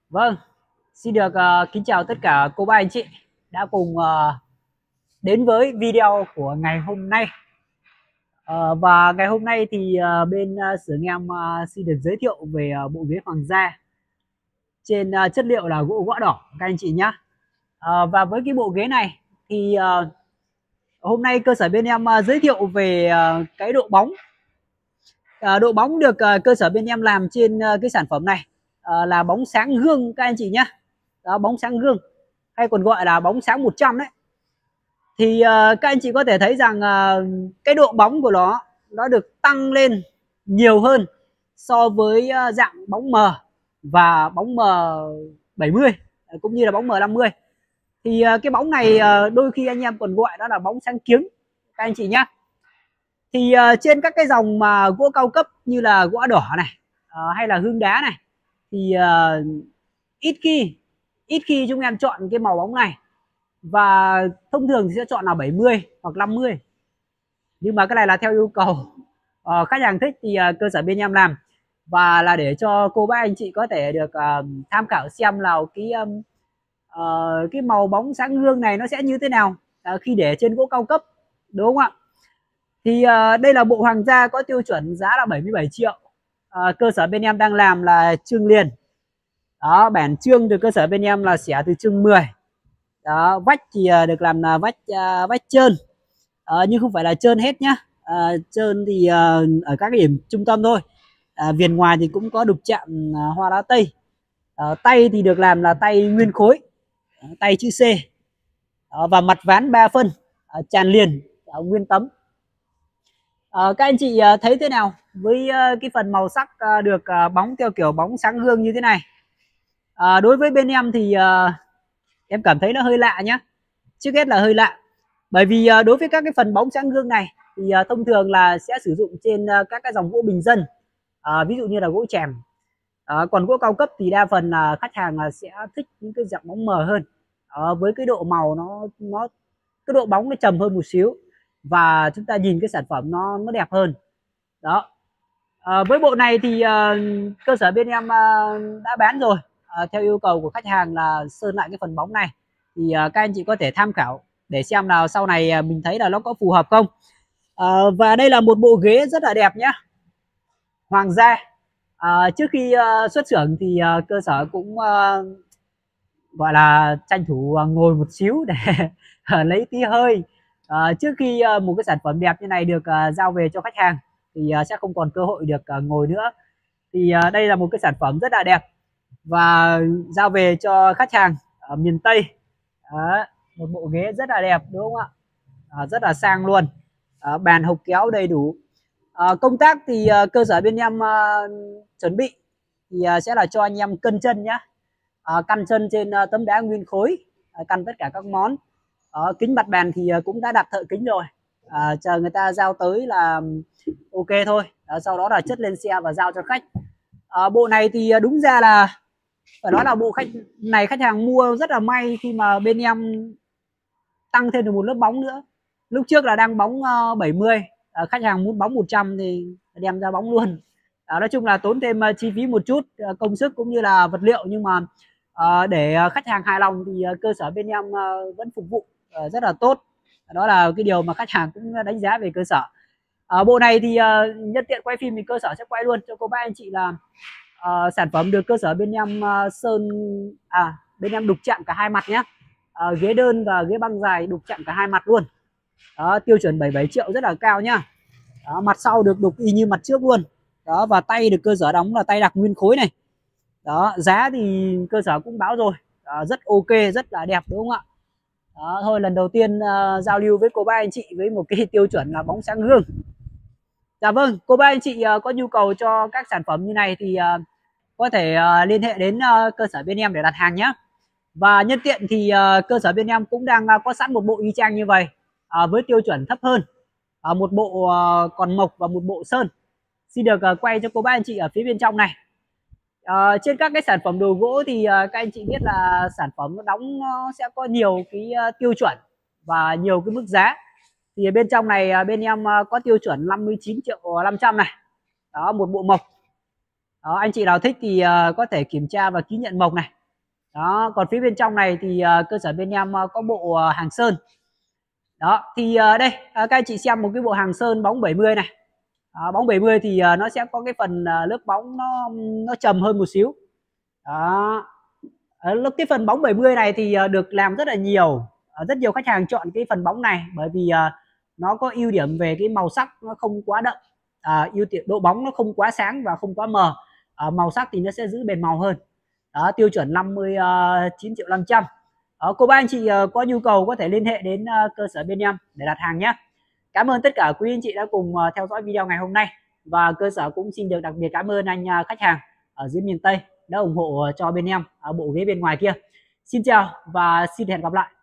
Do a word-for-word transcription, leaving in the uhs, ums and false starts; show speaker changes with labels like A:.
A: Vâng, xin được ờ, kính chào tất cả cô bác anh chị đã cùng ờ, đến với video của ngày hôm nay. Ờ, và ngày hôm nay thì ờ, bên ờ, xưởng em ờ, xin được giới thiệu về ờ, bộ ghế hoàng gia trên ờ, chất liệu là gỗ gõ đỏ các anh chị nhé. Và với cái bộ ghế này thì ờ, hôm nay cơ sở bên em ờ, giới thiệu về ờ, cái độ bóng. Ờ, độ bóng được ờ, cơ sở bên em làm trên ờ, cái sản phẩm này ờ, là bóng sáng gương các anh chị nhé. Đó, bóng sáng gương hay còn gọi là bóng sáng một trăm đấy. Thì uh, các anh chị có thể thấy rằng uh, cái độ bóng của nó nó được tăng lên nhiều hơn so với uh, dạng bóng mờ và bóng mờ bảy mươi cũng như là bóng mờ năm mươi. Thì uh, cái bóng này uh, đôi khi anh em còn gọi đó là bóng sáng kiếng các anh chị nhé. Thì uh, trên các cái dòng mà gỗ cao cấp như là gỗ đỏ này uh, hay là hương đá này thì uh, ít khi ít khi chúng em chọn cái màu bóng này, và thông thường thì sẽ chọn là bảy mươi hoặc năm mươi, nhưng mà cái này là theo yêu cầu uh, khách hàng thích thì uh, cơ sở bên em làm, và là để cho cô bác anh chị có thể được uh, tham khảo xem là cái um, uh, cái màu bóng sáng gương này nó sẽ như thế nào uh, khi để trên gỗ cao cấp, đúng không ạ? Thì uh, đây là bộ hoàng gia có tiêu chuẩn giá là bảy mươi bảy triệu. Uh, cơ sở bên em đang làm là chương liền. Đó, bản chương từ cơ sở bên em là xẻ từ chương mười. Đó, vách thì uh, được làm là vách uh, vách trơn, uh, nhưng không phải là trơn hết nhá. Uh, trơn thì uh, ở các cái điểm trung tâm thôi. Uh, viền ngoài thì cũng có đục chạm uh, hoa lá tây. Uh, tay thì được làm là tay nguyên khối, uh, tay chữ C, uh, và mặt ván ba phân, uh, tràn liền, uh, nguyên tấm. Uh, các anh chị uh, thấy thế nào với uh, cái phần màu sắc uh, được uh, bóng theo kiểu bóng sáng gương như thế này? Uh, đối với bên em thì uh, em cảm thấy nó hơi lạ nhá. Trước hết là hơi lạ, bởi vì uh, đối với các cái phần bóng sáng gương này thì uh, thông thường là sẽ sử dụng trên uh, các cái dòng gỗ bình dân, uh, ví dụ như là gỗ chèm. Uh, còn gỗ cao cấp thì đa phần là uh, khách hàng uh, sẽ thích những cái dạng bóng mờ hơn, uh, với cái độ màu nó nó cái độ bóng nó trầm hơn một xíu, và chúng ta nhìn cái sản phẩm nó nó đẹp hơn. Đó. À, với bộ này thì uh, cơ sở bên em uh, đã bán rồi, uh, theo yêu cầu của khách hàng là sơn lại cái phần bóng này, thì uh, các anh chị có thể tham khảo để xem nào sau này uh, mình thấy là nó có phù hợp không. Uh, và đây là một bộ ghế rất là đẹp nhé, hoàng gia. Uh, trước khi uh, xuất xưởng thì uh, cơ sở cũng uh, gọi là tranh thủ uh, ngồi một xíu để lấy tí hơi, uh, trước khi uh, một cái sản phẩm đẹp như này được uh, giao về cho khách hàng thì uh, sẽ không còn cơ hội được uh, ngồi nữa. Thì uh, đây là một cái sản phẩm rất là đẹp và giao về cho khách hàng ở miền Tây. Đó, một bộ ghế rất là đẹp, đúng không ạ? À, rất là sang luôn. À, bàn hộc kéo đầy đủ. À, công tác thì uh, cơ sở bên em uh, chuẩn bị thì uh, sẽ là cho anh em cân chân nhá. À, căn chân trên uh, tấm đá nguyên khối, à, căn tất cả các món. À, kính mặt bàn thì uh, cũng đã đặt thợ kính rồi. À, chờ người ta giao tới là ok thôi. À, sau đó là chất lên xe và giao cho khách. À, bộ này thì đúng ra là phải nói là bộ khách này khách hàng mua rất là may khi mà bên em tăng thêm được một lớp bóng nữa. Lúc trước là đang bóng uh, bảy mươi, uh, khách hàng muốn bóng một trăm thì đem ra bóng luôn. Uh, nói chung là tốn thêm uh, chi phí một chút, uh, công sức cũng như là vật liệu, nhưng mà uh, để uh, khách hàng hài lòng thì uh, cơ sở bên em uh, vẫn phục vụ uh, rất là tốt. Đó là cái điều mà khách hàng cũng đánh giá về cơ sở. Uh, bộ này thì uh, nhân tiện quay phim thì cơ sở sẽ quay luôn cho cô bác anh chị là uh, sản phẩm được cơ sở bên em uh, sơn à bên em đục chạm cả hai mặt nhé. Uh, ghế đơn và ghế băng dài đục chạm cả hai mặt luôn. Đó, tiêu chuẩn bảy mươi bảy triệu rất là cao nhá. Đó, mặt sau được đục y như mặt trước luôn. Đó, và tay được cơ sở đóng là tay đặc nguyên khối này. Đó, giá thì cơ sở cũng báo rồi. Đó, rất ok, rất là đẹp, đúng không ạ? Đó, thôi lần đầu tiên uh, giao lưu với cô bác anh chị với một cái tiêu chuẩn là bóng sáng gương. Dạ vâng, cô bác anh chị uh, có nhu cầu cho các sản phẩm như này thì uh, có thể uh, liên hệ đến uh, cơ sở bên em để đặt hàng nhé. Và nhân tiện thì uh, cơ sở bên em cũng đang uh, có sẵn một bộ y chang như vậy, uh, với tiêu chuẩn thấp hơn, uh, một bộ uh, còn mộc và một bộ sơn. Xin được uh, quay cho cô bác anh chị ở phía bên trong này. Uh, trên các cái sản phẩm đồ gỗ thì uh, các anh chị biết là sản phẩm nó đóng uh, sẽ có nhiều cái uh, tiêu chuẩn và nhiều cái mức giá. Thì bên trong này uh, bên em uh, có tiêu chuẩn năm mươi chín triệu năm trăm này. Đó, một bộ mộc. Đó, anh chị nào thích thì uh, có thể kiểm tra và ký nhận mộc này. Đó, còn phía bên trong này thì uh, cơ sở bên em uh, có bộ uh, hàng sơn. Đó thì uh, đây uh, các anh chị xem một cái bộ hàng sơn bóng bảy mươi này. Đó, bóng bảy mươi thì uh, nó sẽ có cái phần uh, lớp bóng nó nó trầm hơn một xíu. Đó. Ở cái phần bóng bảy mươi này thì uh, được làm rất là nhiều. Uh, rất nhiều khách hàng chọn cái phần bóng này bởi vì uh, nó có ưu điểm về cái màu sắc nó không quá đậm, uh, ưu điểm độ bóng nó không quá sáng và không quá mờ. Uh, màu sắc thì nó sẽ giữ bền màu hơn. Đó, tiêu chuẩn năm mươi chín triệu năm trăm. Đó, cô bác anh chị uh, có nhu cầu có thể liên hệ đến uh, cơ sở bên em để đặt hàng nhé. Cảm ơn tất cả quý anh chị đã cùng uh, theo dõi video ngày hôm nay, và cơ sở cũng xin được đặc biệt cảm ơn anh uh, khách hàng ở dưới miền Tây đã ủng hộ cho bên em ở bộ ghế bên ngoài kia. Xin chào và xin hẹn gặp lại.